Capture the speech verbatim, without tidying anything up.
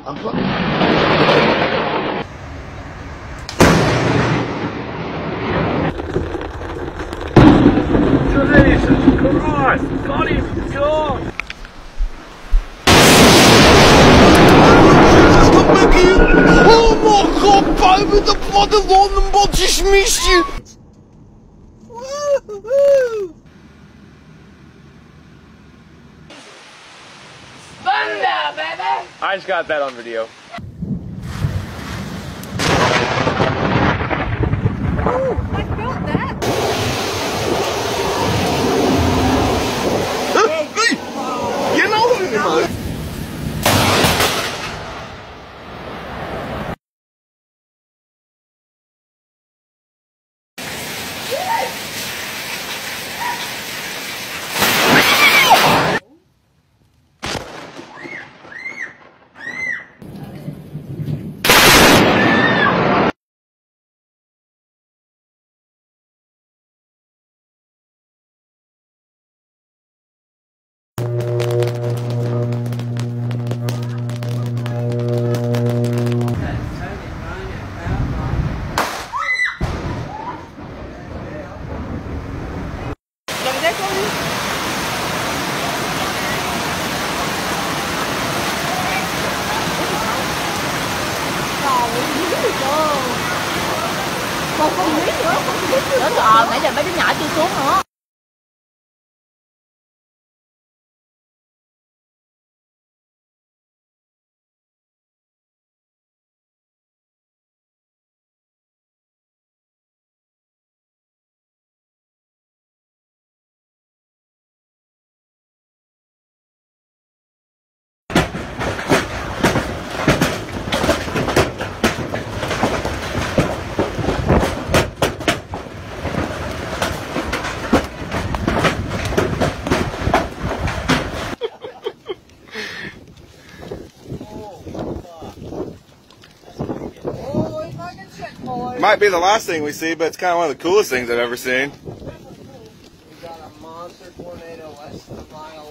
I'm fucking... Jesus Christ! Got him! God! Oh my god, baby, the bloody London bot just missed you! Woo-hoo! Thunder, baby! I just got that on video. Ooh, I felt that! Hey! You know what it is? Còn không biết nữa, không biết nữa. Ờ, nãy giờ mấy đứa nhỏ chưa xuống nữa. Might be the last thing we see, but it's kind of one of the coolest things I've ever seen. We got a monster tornado less than a mile